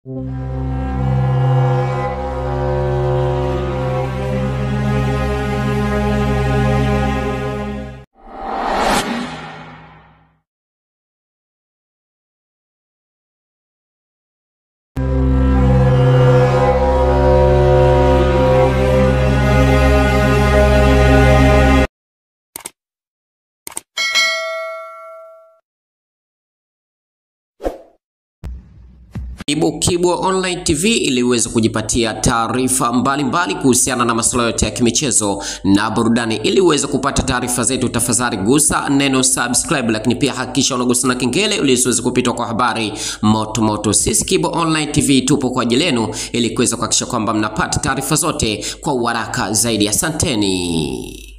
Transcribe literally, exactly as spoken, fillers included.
Kibwe Kibwe Online T V ili uweze kujipatia taarifa mbalimbali kuhusiana na masuala yote ya kimichezo na burudani. Ili uweze kupata taarifa zetu, tafadhali gusa neno subscribe, lakini pia hakikisha unagusa na kengele ili usiweze kupitwa kwa habari moto moto. Sisi Kibwe Online T V tupo kwa ajili yenu ili kuweza kuhakikisha kwamba mnapata taarifa zote kwa haraka zaidi. Asanteni.